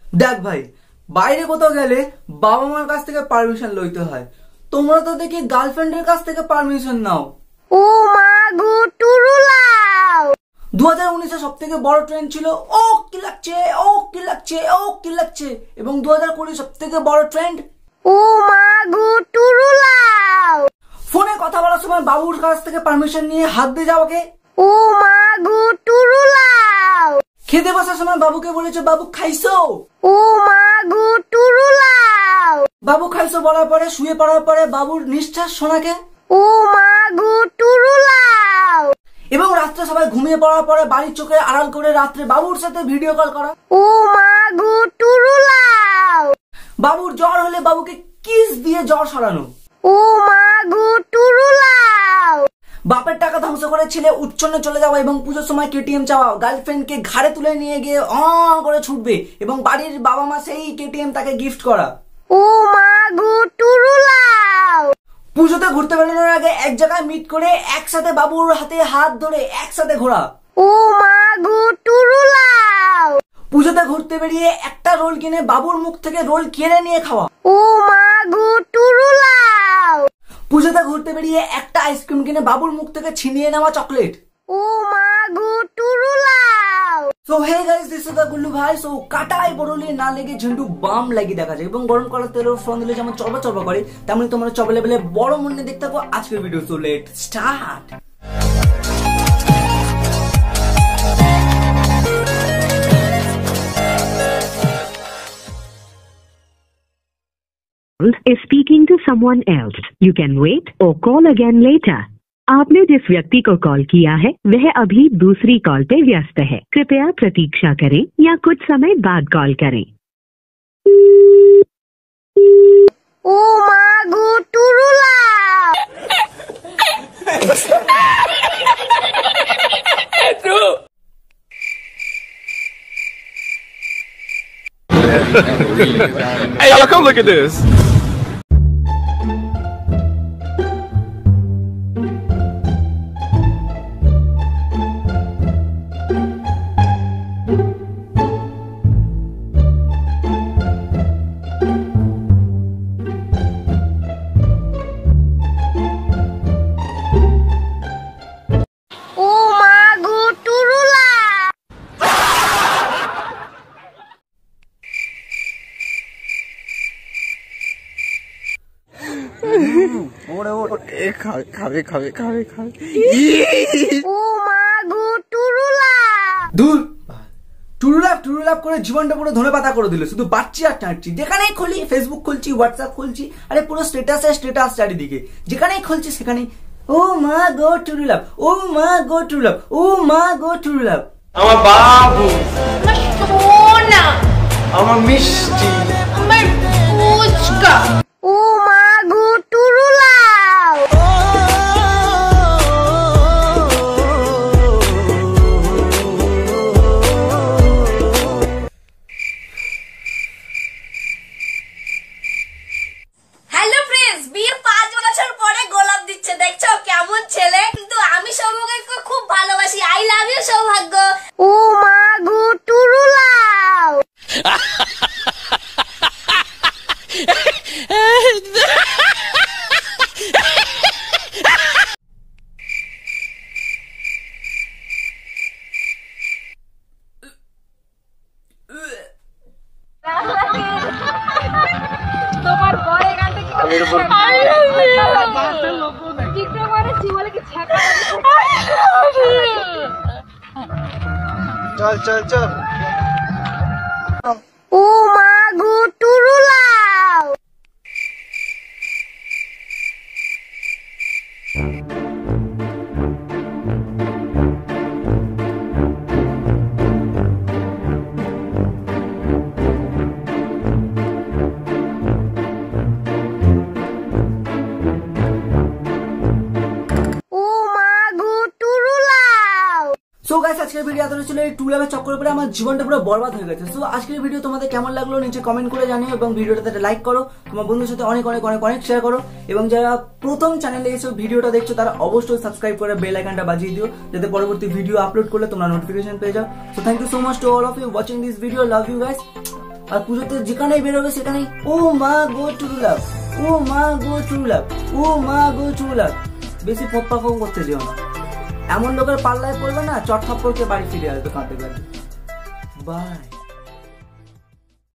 দেখ ভাই, বাইরে কোথাও গেলে বাবা মার কাছ থেকে পারমিশন লইতে হয়। তোমরা তো দেখি গার্লফ্রেন্ডের কাছ থেকে পারমিশন নাও। ও মা গো টুরুলাও। 2019-এ সব থেকে বড় ট্রেন্ড ছিল ও কি লাগছে, ও কি লাগছে, ও কি লাগছে। এবং 2020 সব থেকে বড় ট্রেন্ড ও মা গো টুরুলাও। ফোনে কথা বলার সময় বাবুর কাছ থেকে পারমিশন নিয়ে হাত দিয়ে যাওয়াকে ও মা গো টুরুলাও। খেতে বসার সময় বাবুকে বলেছে বাবু খাইছো, ও মা গো টুরুলাও। বাবু খাইছো বলার পরে শুয়ে পড়ার পরে বাবুর নিঃশ্বাস শোনাকে ও মা গো টুরুলাও। এবং রাত্রে সবাই ঘুমিয়ে পড়ার পরে বাড়ির চোখে আড়াল করে রাত্রে বাবুর সাথে ভিডিও কল করা। ও মা গো টুরুলাও। বাবুর জ্বর হলে বাবুকে কিস দিয়ে জ্বর সরানো। ও মা গো টুরুলাও। বাপের টাকা ধ্বংস করে ছেলে উচ্ছন্নে চলে যাওয়া এবং পুজোর সময় কেটিএম চাওয়া, গার্লফ্রেন্ডকে ঘাড়ে তুলে নিয়ে গিয়ে করে ছুটবে এবং বাড়ির বাবা মা সেই কেটিএম তাকে গিফট করা। ও মা গো টুরুলাও। পুজোতে ঘুরতে বেরোনোর আগে এক জায়গায় মিট করে একসাথে বাবুর হাতে হাত ধরে একসাথে ঘোরা। ও মা গো টুরুলাও। পুজোতে ঘুরতে বেরিয়ে একটা রোল কিনে বাবুর মুখ থেকে রোল কিনে নিয়ে খাওয়া। ও মা গো টুরুলাও। পুজোতে ঘুরতে বেরিয়ে একটা আইসক্রিম কিনে বাবুর মুখ থেকে ছিনিয়ে নেওয়া চকলেট। ও মা গো টুরুলাও। So hey guys, this is the Gullu ভাই। সো কাটাই বড়লি না লেগে ঝন্টু বাম লাগি দেখা যায় এবং গরম করার তেলের ফোন দিলে যেমন চবা চবা করে তেমনি তোমরা চবলে বেলে বড় মনে দেখতে থাকো আজকের video. So let start. is speaking to someone else. You can wait or call again later. आपने जिस व्यक्ति को कॉल किया है वह अभी दूसरी कॉल पे व्यस्त है। कृपया प्रतीक्षा करें या कुछ समय बाद कॉल करें। ও মা গো টুরুলাও। Hey, y'all, come look at this. ও মা গো টুরুলাও। খাবে ও মা গো টুরুলাও। দূর টুরুলাপ করে জীবনটা পুরো ধনে পাতা করে দিল। শুধু বাচ্চি আর টাঁটছি, যেখানেই খুলি ফেসবুক খুলছি, হোয়াটসঅ্যাপ খুলছি, আরে পুরো স্টেটাস চারিদিকে, যেখানেই খুলছি সেখানেই ও মা গো টুরুলাপ, ও মা গো টুরুলাপ, ও মা গো টুরুলাপ। আমার বাবু, আমার সোনা, আমার মিষ্টি, আমার ফুচকা। ও মা গো টুরুলাও। হ্যালো ফ্রেন্ডস, বিয়ে 5 বছর পরে গোলাপ দিচ্ছে, দেখছো কেমন ছেলে। কিন্তু আমি সৌভাগ্যকে খুব ভালোবাসি। আই লাভ ইউ সৌভাগ্য। ও মা গো টুরুলাও। তোমার বড় গানটা কি চিত্র করেছি বলে কি ছ্যাঁকা। চল ও মা গো টুরুলাও। ও মা গো টুরুলাও। সো গাইস, আজকের ভিডিও এত ছিল। এই টুরুলাপের চক্করে পরে আমার জীবনটা পুরো বরবাদ হয়ে গেছে। সো আজকের ভিডিও তোমাদের কেমন লাগলো নিচে কমেন্ট করে জানিও এবং ভিডিওটাতে লাইক করো, তোমার বন্ধুদের সাথে অনেক অনেক অনেক অনেক শেয়ার করো এবং যারা প্রথম চ্যানেলে এসে ভিডিওটা দেখছো তারা অবশ্যই সাবস্ক্রাইব করে বেল আইকনটা বাজিয়ে দিও যাতে পরবর্তী ভিডিও আপলোড করলে তোমরা নোটিফিকেশন পেয়ে যাও। So thank you so much to all of you watching this video. Love you guys. আর পুজোতে যেখানেই বেরোবে সেখানেই ও মা গো ট্রু লাভ, ও মা গো ট্রু লাভ, ও মা গো ট্রু লাভ। বেশি ফোপ পারফর্ম করতে যেও না, এমন লোকের পাল্লায় পড়বে না চট থাপ্পড়কে বাড়ি ফিরে আসবে কাঁদতে কাঁদতে। বাই।